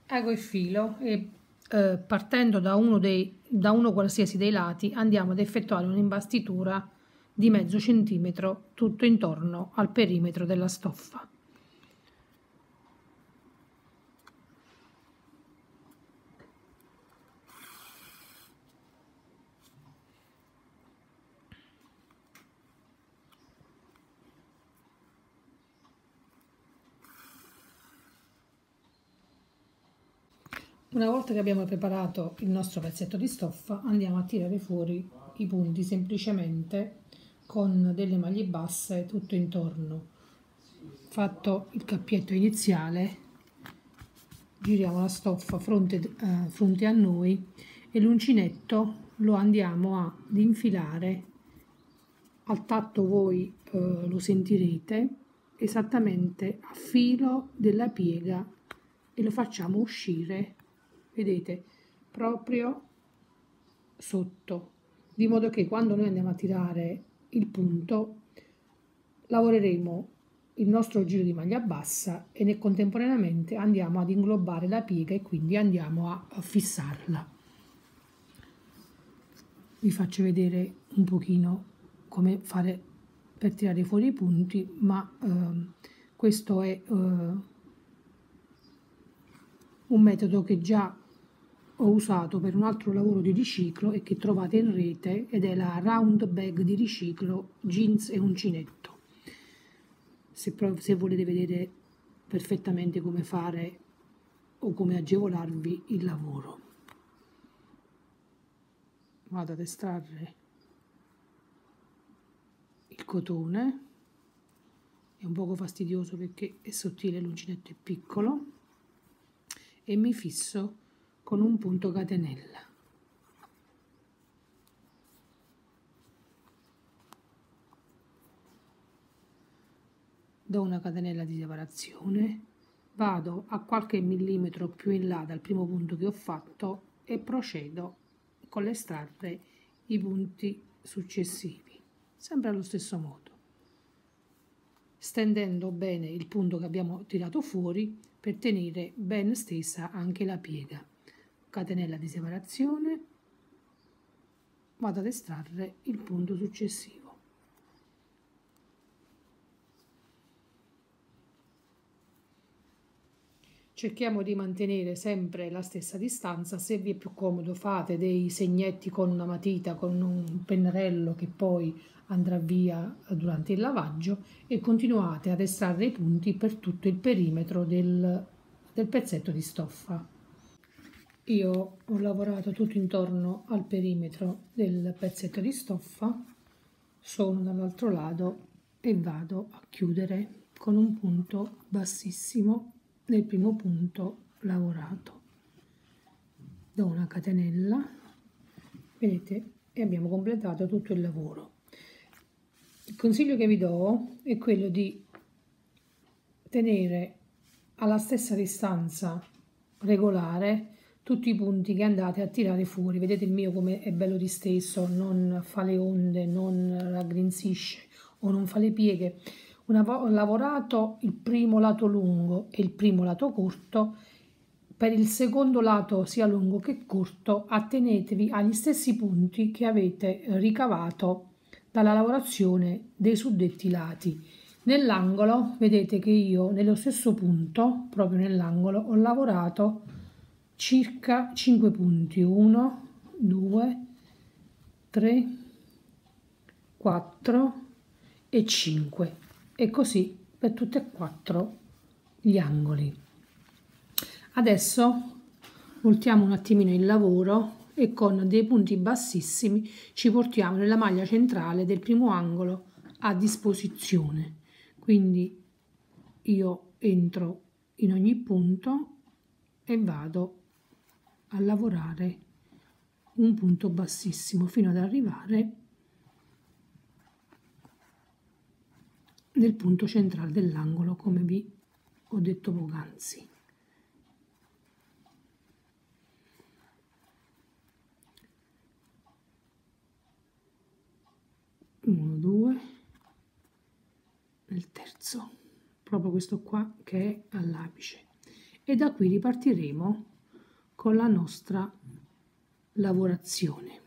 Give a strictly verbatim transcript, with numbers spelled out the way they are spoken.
Ago il filo e eh, partendo da uno, dei, da uno qualsiasi dei lati andiamo ad effettuare un'imbastitura di mezzo centimetro tutto intorno al perimetro della stoffa. Una volta che abbiamo preparato il nostro pezzetto di stoffa, andiamo a tirare fuori i punti semplicemente con delle maglie basse tutto intorno. Fatto il cappietto iniziale, giriamo la stoffa fronte, eh, fronte a noi e l'uncinetto lo andiamo ad infilare. Al tatto voi eh, lo sentirete esattamente a filo della piega e lo facciamo uscire, vedete, proprio sotto, di modo che quando noi andiamo a tirare il punto lavoreremo il nostro giro di maglia bassa e nel contemporaneamente andiamo ad inglobare la piega e quindi andiamo a, a fissarla. Vi faccio vedere un pochino come fare per tirare fuori i punti, ma eh, questo è eh, un metodo che già ho usato per un altro lavoro di riciclo e che trovate in rete ed è la round bag di riciclo jeans e uncinetto. Se, se volete vedere perfettamente come fare o come agevolarvi il lavoro, vado ad estrarre il cotone. È un poco fastidioso perché è sottile, l'uncinetto è piccolo, e mi fisso con un punto catenella. Do una catenella di separazione, vado a qualche millimetro più in là dal primo punto che ho fatto e procedo con l'estrarre i punti successivi, sempre allo stesso modo, stendendo bene il punto che abbiamo tirato fuori per tenere ben stesa anche la piega. Catenella di separazione, vado ad estrarre il punto successivo. Cerchiamo di mantenere sempre la stessa distanza. Se vi è più comodo fate dei segnetti con una matita, con un pennarello che poi andrà via durante il lavaggio, e continuate ad estrarre i punti per tutto il perimetro del, del pezzetto di stoffa. Io ho lavorato tutto intorno al perimetro del pezzetto di stoffa, sono dall'altro lato e vado a chiudere con un punto bassissimo nel primo punto lavorato. Do una catenella, vedete, e abbiamo completato tutto il lavoro. Il consiglio che vi do è quello di tenere alla stessa distanza regolare tutti i punti che andate a tirare fuori. Vedete il mio come è bello disteso, non fa le onde, non raggrinzisce o non fa le pieghe. Una ho lavorato il primo lato lungo e il primo lato corto. Per il secondo lato sia lungo che corto attenetevi agli stessi punti che avete ricavato dalla lavorazione dei suddetti lati. Nell'angolo vedete che io nello stesso punto, proprio nell'angolo, ho lavorato circa cinque punti, uno, due, tre, quattro e cinque, e così per tutti e quattro gli angoli. Adesso voltiamo un attimino il lavoro e con dei punti bassissimi ci portiamo nella maglia centrale del primo angolo a disposizione. Quindi io entro in ogni punto e vado a lavorare un punto bassissimo fino ad arrivare nel punto centrale dell'angolo, come vi ho detto poc'anzi. uno, due, nel terzo, proprio questo qua che è all'apice, e da qui ripartiremo con la nostra lavorazione.